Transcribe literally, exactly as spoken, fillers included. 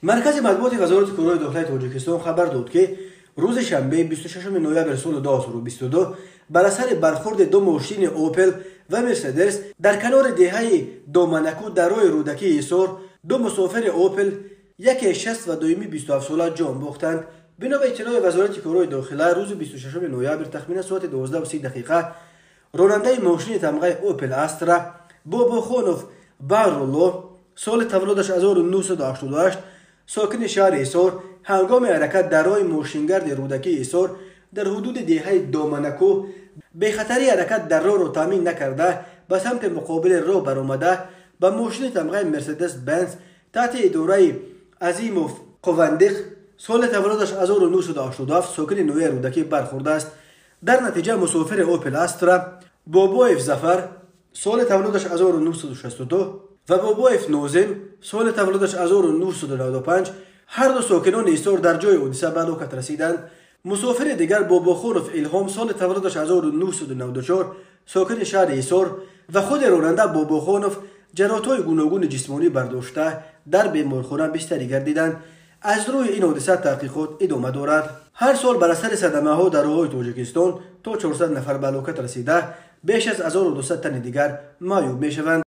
مرکز مطبوعات وزارت کورای داخلی تاجیکستان خبر داد که روز شنبه بیست و ششم نوامبر سال دو هزار و بیست و دو بر اثر برخورد دو ماشین اوپل و مرسدس در کنار دهه دامنکو در راه رودکی ایسار دو مسافر اوپل یک شصت و دومی بیست و هفت ساله جان باختند. بنا به اطلاع وزارت کورای داخلی روز بیست و ششم نوامبر تخمین ساعت دوازده و سی دقیقه راننده ماشین تمغه اوپل استرا باباخانوف بارولو سال تولدش هزار و نهصد و هشتاد و هشت ساکن شهر ایسار هنگام حرکت در راه ماشینگرد رودکی ایسار در حدود دهه دامنکو به خطری حرکت در راه را تامین نکرده به سمت مقابل راه برآمده به ماشین تمغه مرسدس بنز تحت اداره عظیموف قواندق سال تولدش هزار و نهصد و هشتاد و هفت ساکن نوی رودکی برخورده است. در نتیجه مسافر اوپل استرا بابایف ظفر سال تولدش هزار و نهصد و شصت و دو و بابایف نوزم سال تولدش هزار و نهصد و نود و پنج هر دو ساکنان ایسار در جای حادثه به هلاکت رسیدند. مسافر دیگر باباخانوف الهام سال تولدش هزار و نهصد و نود و چهار ساکن شهر ایسار و خود راننده باباخانوف جراحت‌های گوناگون جسمانی برداشته در بیمارخانه بستری گردیدند. از روی این حادثه تحقیقات ادامه دارد. هر سال بر اثر صدمه ها در راه‌های تاجیکستان تا چهارصد نفر به هلاکت رسیده، بیش از هزار و دویست تن دیگر معیوب می شوند.